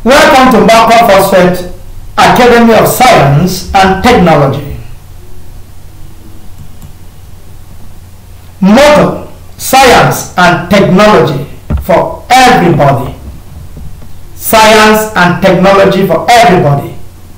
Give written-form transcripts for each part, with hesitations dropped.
Welcome to Phosphate Academy of Science and Technology. Motto: Science and Technology for everybody. Science and technology for everybody.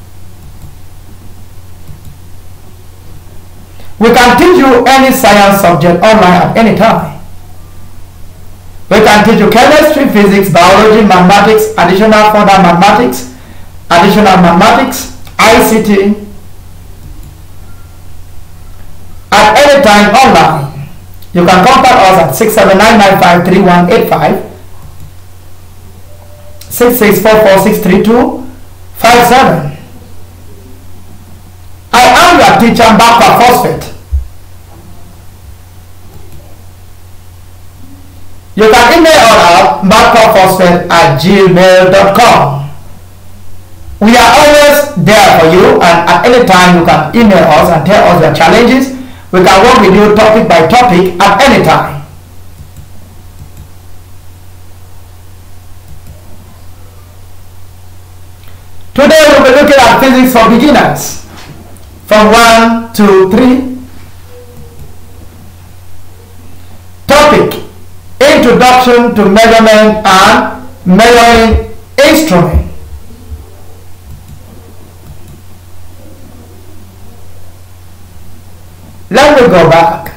We can teach you any science subject online at any time. We can teach you chemistry, physics, biology, mathematics, additional further mathematics, ICT, at any time online. You can contact us at 679953185, 66446327. I am your teacher, Phosphate. You can email us at phosphate@gmail.com. We are always there for you, and at any time you can email us and tell us your challenges. We can work with you topic by topic at any time. Today we'll be looking at physics for beginners from 1 to 3. Topic: Introduction to measurement and measuring instrument. Let me go back.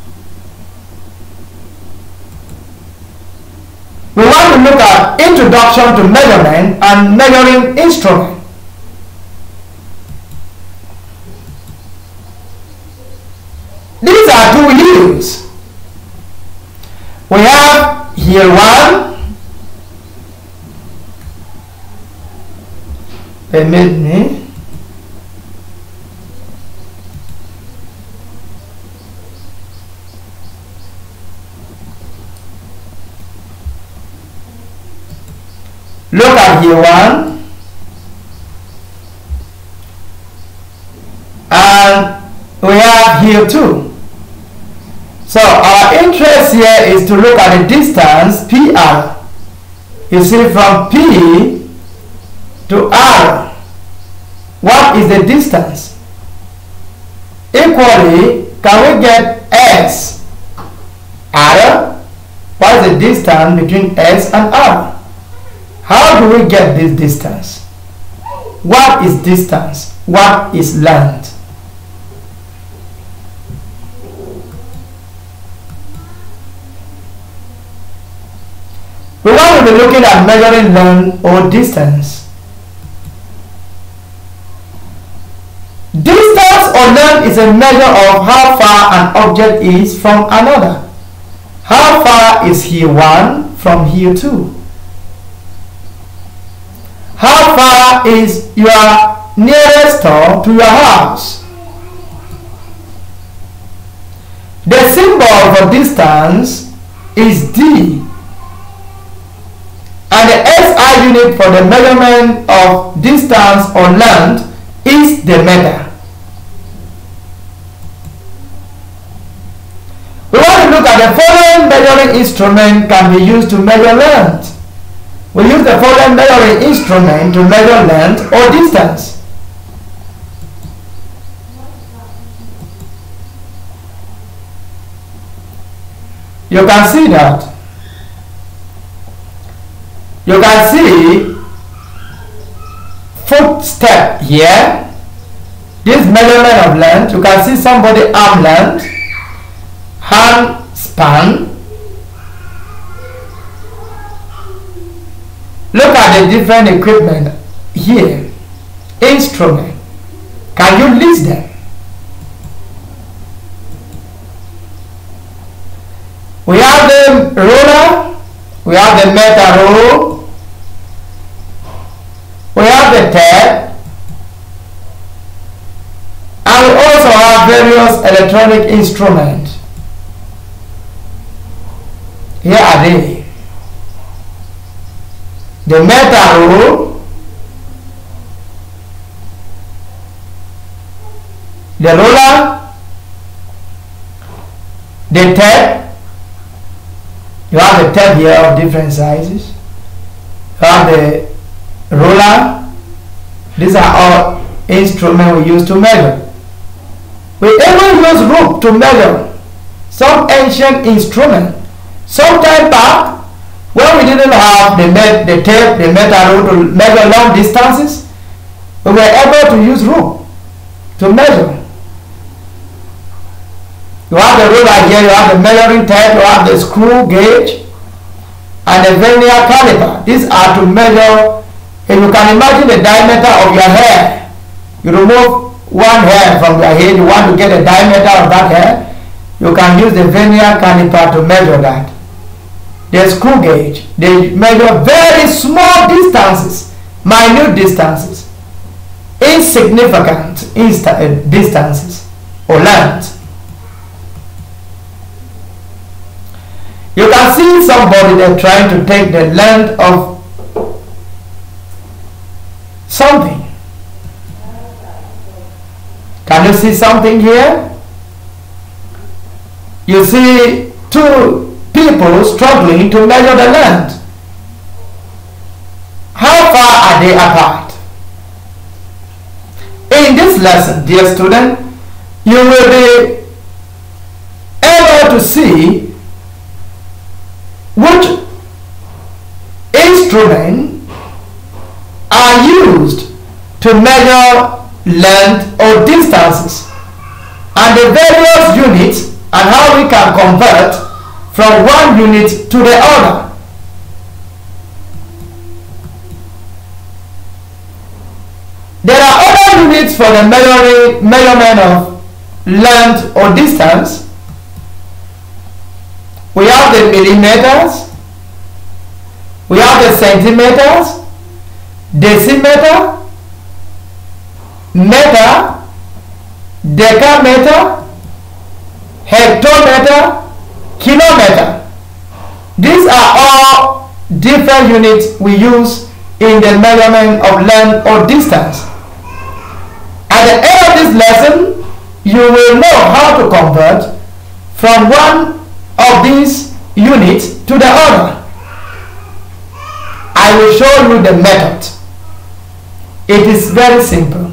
We want to look at introduction to measurement and measuring instrument. These are two wheels. We have here one. Permit me. Look at here one, and we have here two. So our interest here is to look at the distance PR. You see, from P to R, what is the distance? Equally, can we get S? R? What is the distance between S and R? How do we get this distance? What is distance? What is length? We want to be looking at measuring length or distance. Distance or length is a measure of how far an object is from another. How far is here one from here two? How far is your nearest store to your house? The symbol for distance is D, and the SI unit for the measurement of distance or length is the meter. We want to look at the following measuring instrument can be used to measure length. We use the following measuring instrument to measure length or distance. You can see that. You can see footstep here. This measurement of length. You can see somebody arm length, hand span. Look at the different equipment here. Instrument. Can you list them? We have the roller. We have the meter roll. We have the tape. And we also have various electronic instruments. Here are they. The meter rule, the roller, the tape. You have the tape here of different sizes. You have the ruler. These are all instruments we use to measure. We even use rope to measure some ancient instrument. Some time back, when we didn't have the tape, the metal rule to measure long distances, we were able to use rope to measure. You have the ruler here, you have the measuring tape, you have the screw gauge, and the vernier caliper. These are to measure. If you can imagine the diameter of your hair, you remove one hair from your head, you want to get the diameter of that hair, you can use the vernier caliper to measure that. The screw gauge, they measure very small distances, minute distances, insignificant distances or length. You can see somebody there trying to take the length of something. Can you see something here? You see two people struggling to measure the length. How far are they apart? In this lesson, dear student, you will be able to see which instrument are used to measure length or distances and the various units and how we can convert from one unit to the other. There are other units for the measurement of length or distance. We have the millimeters, we have the centimeters, decimeter, meter, decameter, hectometer, kilometer. These are all different units we use in the measurement of length or distance. At the end of this lesson, you will know how to convert from one of these units to the other. I will show you the method. It is very simple.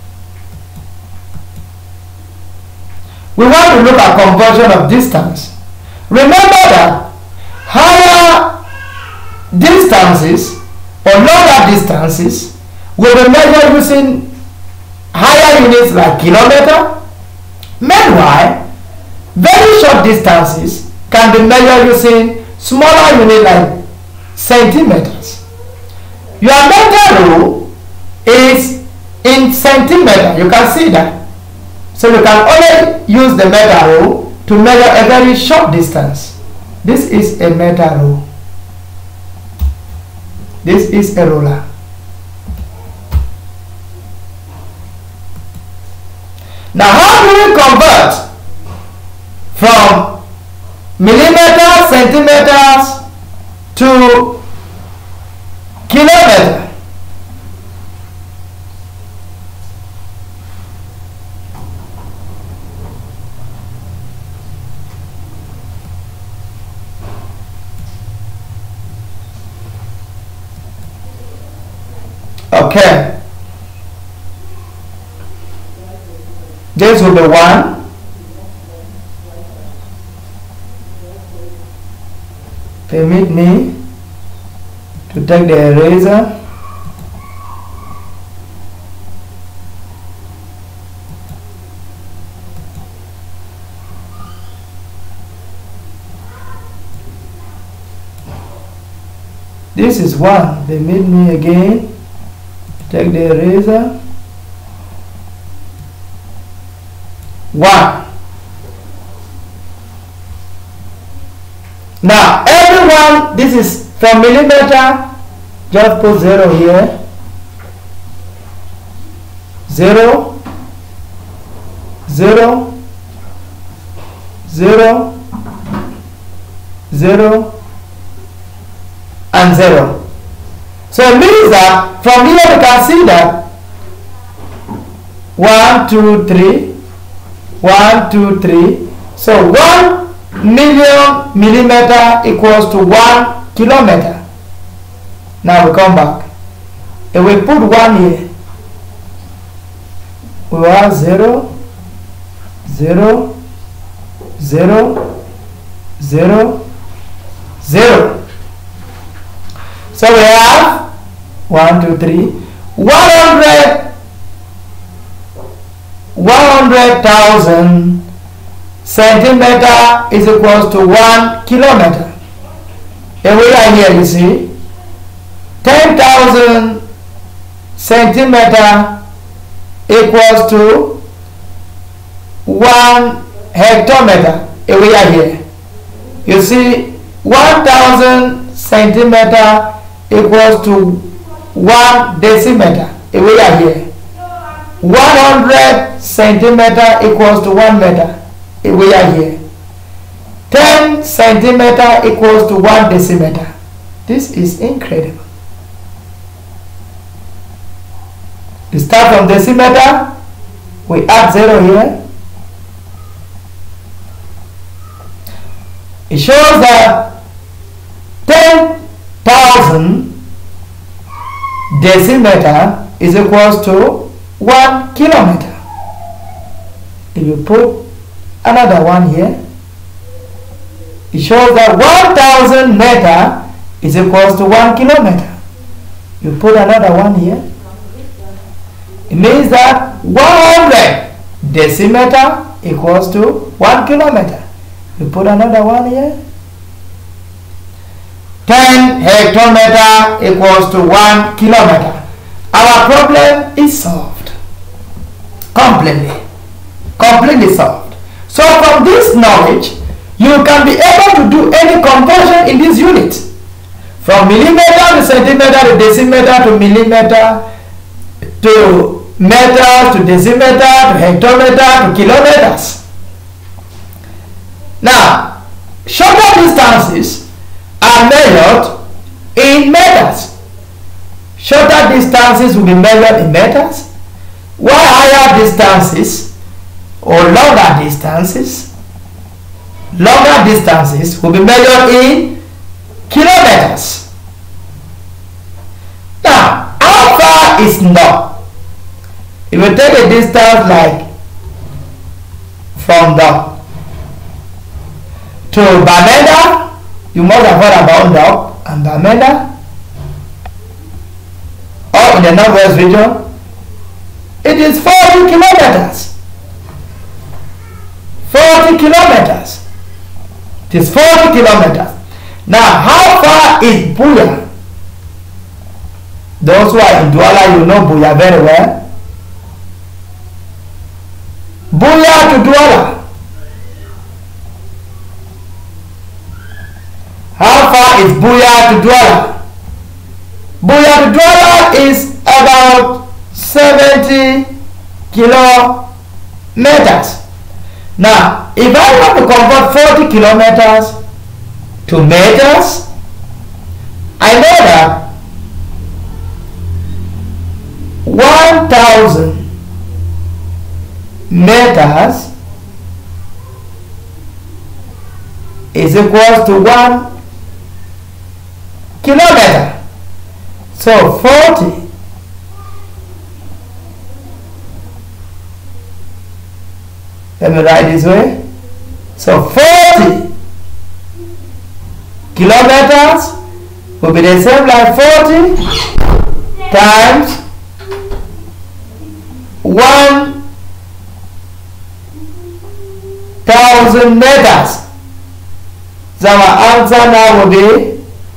We want to look at conversion of distance. Remember that higher distances or longer distances will be measured using higher units like kilometer. Meanwhile, very short distances can be measured using smaller units like centimeters. Your meter rule is in centimeter. You can see that. So you can only use the meter rule to measure a very short distance. This is a meter rule. This is a ruler. Now how do we convert from millimeters, centimeters to kilometer? Okay, this will be 1. Permit me to take the eraser. This is 1. Permit me again. Take the eraser. 1. Now everyone, this is from millimeter, just put 0 here. 0, 0, 0, 0, and 0. So it means that from here we can see that 1, 2, 3, 1, 2, 3. So 1 million millimeter equals to 1 kilometer. Now we come back. If we put 1 here, we will have 0, 0, 0, 0, 0. So we have 1, 2, 3, 100,000 centimeter is equals to 1 kilometer. And we are here, you see, 10,000 centimeter equals to 1 hectometer. And we are here. You see, 1,000 centimeter equals to 1 decimeter. And we are here. 100 centimeter equals to 1 meter. And we are here. 10 centimeter equals to 1 decimeter. This is incredible. We start from decimeter, we add 0 here. It shows that 10,000 decimeter is equals to 1 kilometer. If you put another one here, it shows that 1,000 meter is equals to 1 kilometer. You put another one here. It means that 100 decimeter equals to 1 kilometer. You put another one here. 10 hectometer equals to 1 kilometer. Our problem is solved. Completely solved. So from this knowledge, you can be able to do any conversion in this unit. From millimeter to centimeter to decimeter to millimeter to meters to decimeter to hectometer to kilometers. Now, shorter distances are measured in meters. Shorter distances will be measured in meters, while higher distances or longer distances will be measured in kilometers. Now, how far is north? If you take a distance like from the to Bamenda, you must have heard about Dog and Bamenda, or in the northwest region, it is 40 kilometers. 40 kilometers. It is 40 kilometers. Now, how far is Buya? Those who are in Douala, you know Buya very well. Buya to Douala. How far is Buya to Douala? Buya to Douala is about 70 kilometers. Now, if I want to convert 40 kilometers to meters, I know that 1,000 meters is equals to 1 kilometer. So 40 let me write this way. So 40 kilometers will be the same like 40 times 1,000 meters. So our answer now will be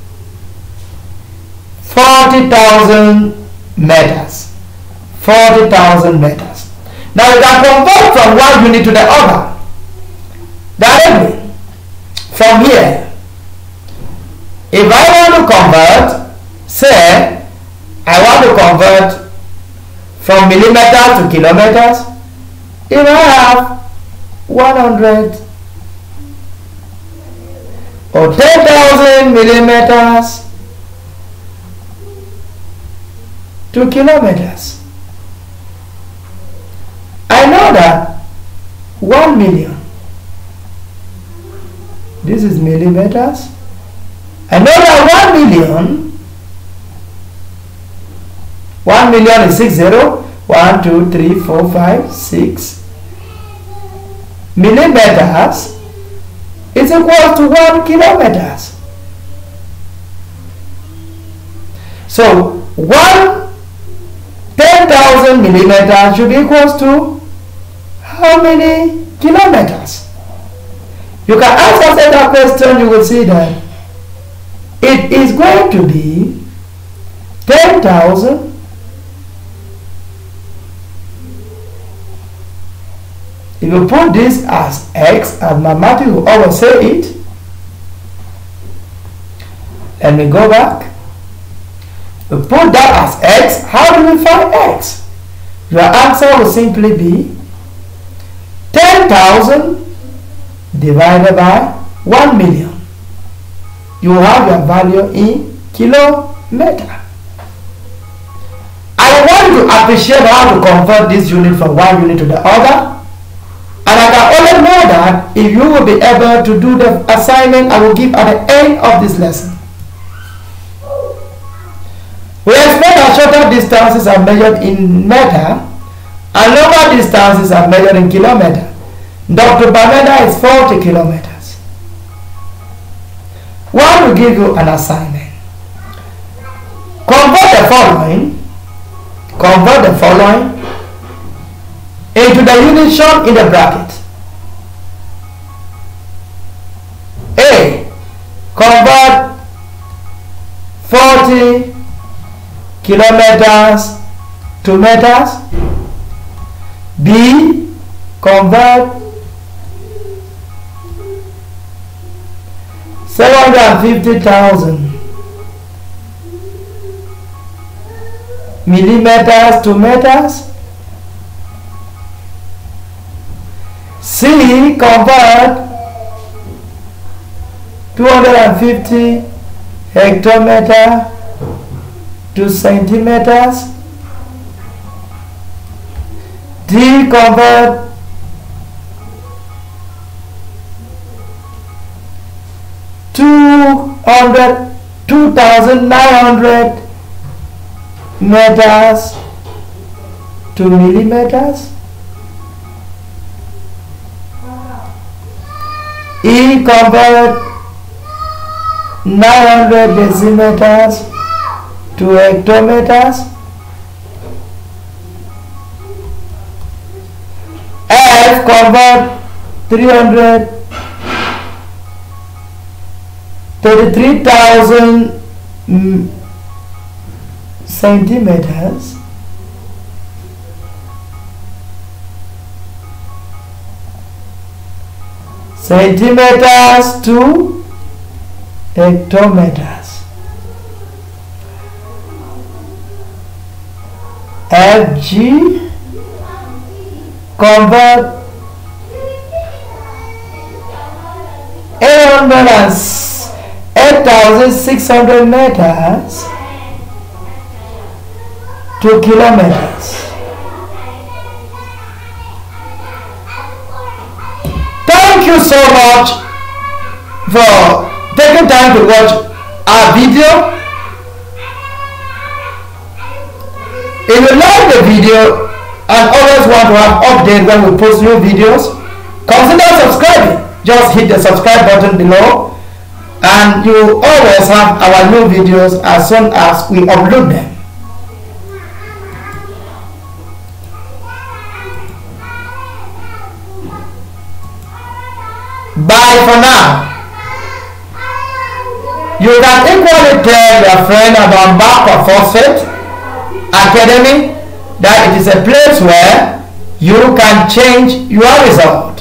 40,000 meters. 40,000 meters. Now you can convert from one unit to the other directly from here. If I want to convert, say I want to convert from millimeters to kilometers, if I have 100 or 10,000 millimeters to kilometers, I know that 1 million, this is millimeters, I know that 1 million 1 million is 6 0. 1, 2, 3, 4, 5, 6 millimeters is equal to 1 kilometers. So 10,000 millimeters should be equal to how many kilometers? You can answer that question. You will see that it is going to be 10,000 . If you put this as x, as mathematics will always say it, let me go back. We put that as x. How do we find x? Your answer will simply be 10,000 divided by 1 million. You have your value in kilometer. I want to appreciate how to convert this unit from one unit to the other. And I can only know that if you will be able to do the assignment I will give at the end of this lesson. We expect that shorter distances are measured in meter and longer distances are measured in kilometer. Dr. Bameda is 40 kilometers. One will give you an assignment. Convert the following into the unit shown in the bracket. A. Convert 40 kilometers to meters. B. Convert 750,000 millimeters to meters. C. Convert 250 hectometer to centimeters. D. Convert 2,900 meters to millimeters. E. Convert 900 decimeters to hectometers. F. Convert 33,000 centimeters to hectometers. FG. Convert 8,600 meters to kilometers. Thank you so much for taking time to watch our video. If you like the video and always want to have updates when we post new videos, consider subscribing. Just hit the subscribe button below and you will always have our new videos as soon as we upload them. Bye for now. You can equally tell your friend about Backward Phosphate Academy that it is a place where you can change your result.